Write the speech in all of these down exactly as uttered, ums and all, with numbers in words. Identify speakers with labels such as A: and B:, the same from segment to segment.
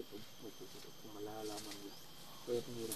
A: ito. Kung malalaman nila. Kaya tumira.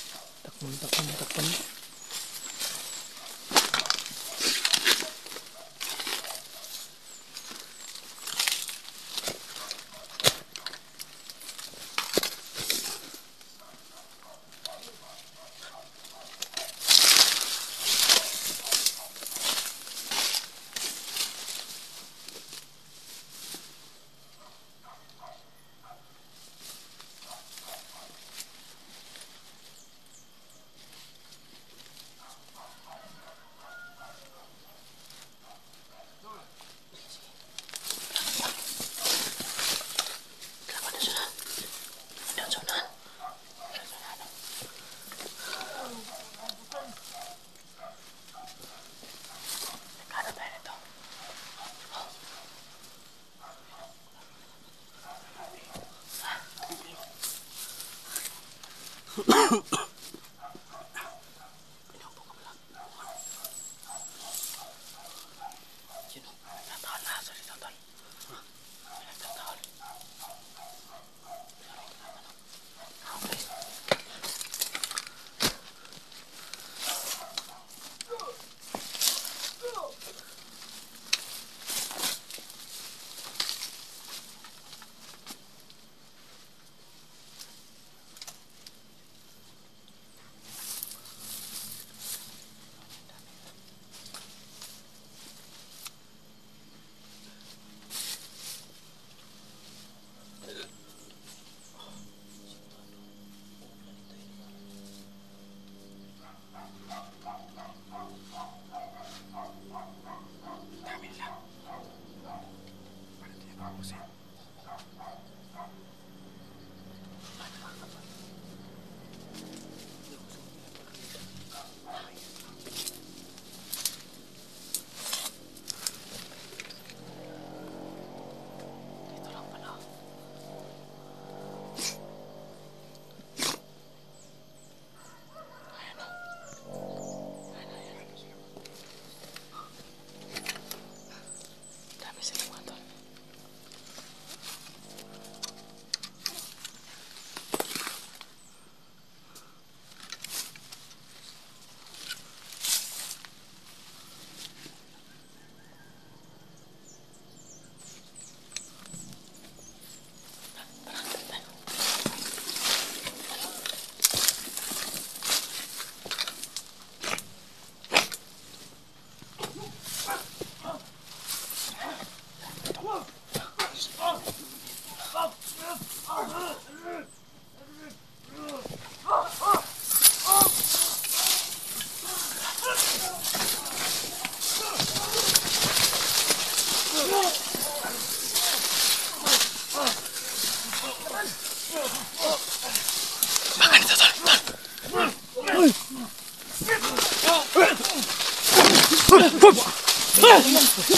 B: Takpan, takpan, takpan.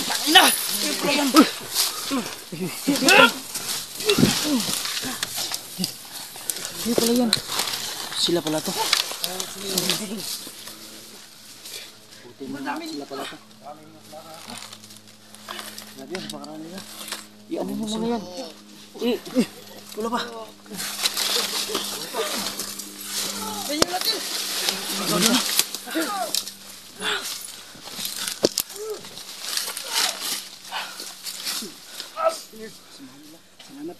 B: Tangina! Hindi pala yan. Sila pala to. Buti mo na sila pala to. Grabe yan, napakaraan nila. I-ano mo muna yan. Eh, eh, wala pa. Ganyan natin. Ganyan na. Salamat.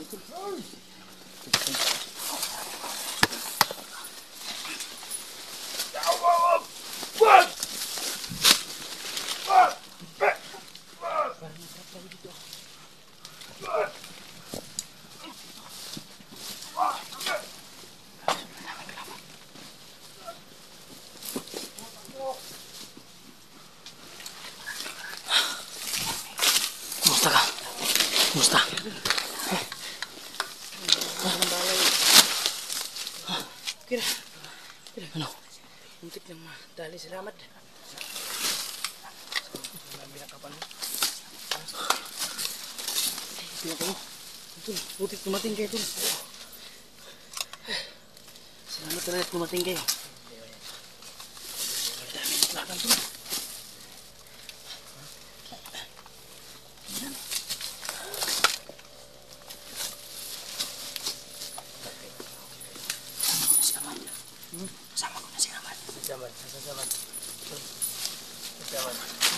B: Kumusta ka? Kumusta?
C: Kira. Kira.
B: Ano?
C: Muntik lang madali. Salamat. Binakapan mo. Kaya kayo. Tul, butik tumating kayo, Tul. Salamat talaga at tumating kayo. Dami ng lakang, Tul.
B: Sama ko na si Raman.
C: Sasaman, sasaman. Sasaman.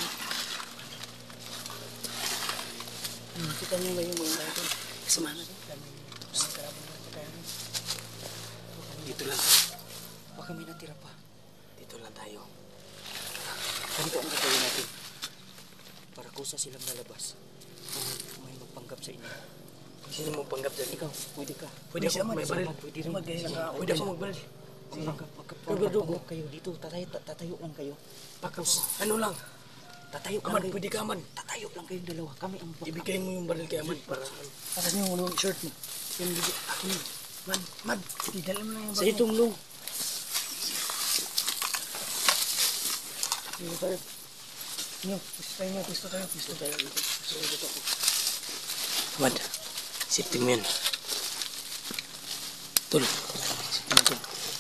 C: Hmm, kita nyo ba yung mga tayo ito?
B: Kasama na.
C: Kami, kami karapin na sa kaya.
B: Dito lang. Baka kami natira pa. Dito lang tayo. Ganito ang gagawin natin. Para kusa silang lalabas. Kung may magpanggap sa inyo.
C: Sino mo panggap dyan?
B: Ikaw, pwede ka.
C: Pwede ako may baril.
B: Pwede rin.
C: Pwede ako magbaril.
B: Magpanggap kayo dito. Tatayo, tatayo lang kayo.
C: Tapos, ano lang?
B: Tatayo lang
C: Aman,
B: kayo.
C: pwede ka man.
B: Tatayo lang kayong dalawa. Kami ang backup.
C: Ibigay mo yung baril kay Aman para... Atas niyo yung shirt mo. Yung bigay. Ako yun. Man, man. Idala mo lang yung
B: Sa itong long.
C: Sige tayo. Nyo, gusto tayo mo. Gusto tayo. Gusto tayo. Gusto tayo dito ako. Mad, sipin mo yun. Tul. Sipin mo tul.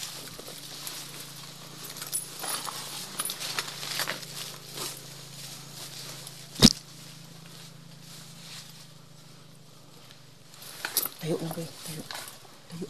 B: Tayo lang kayo. Tayo. Tayo.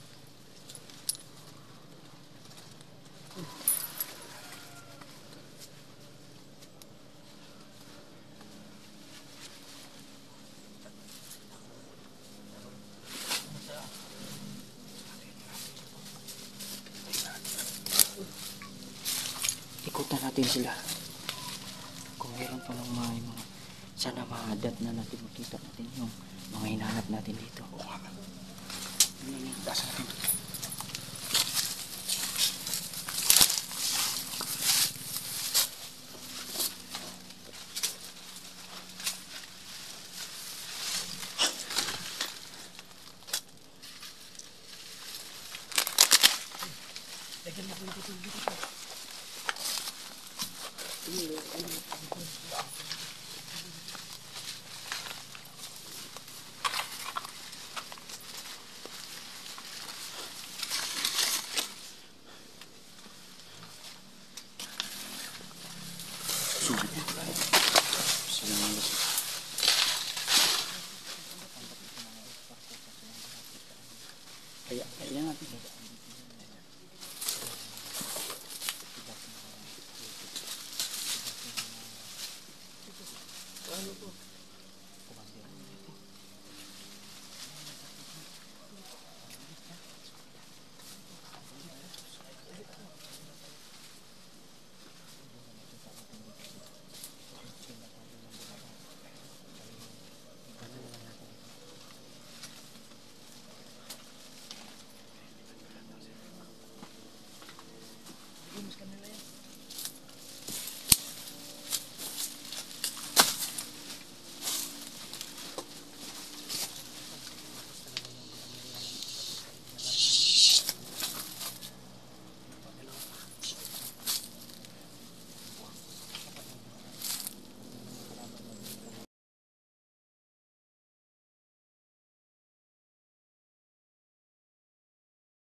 B: Ikutan natin sila. Kung meron pa ng mga, mga sana ma-adapt na natin, makita natin yung mga hinahanap natin dito. Oo nga. Ano yun? Dasa natin ito.
C: Lagyan mo ko yung tutulog dito.
B: Sulit yan. Sila mga lasik. Kaya, kaya natin.
C: Ano po?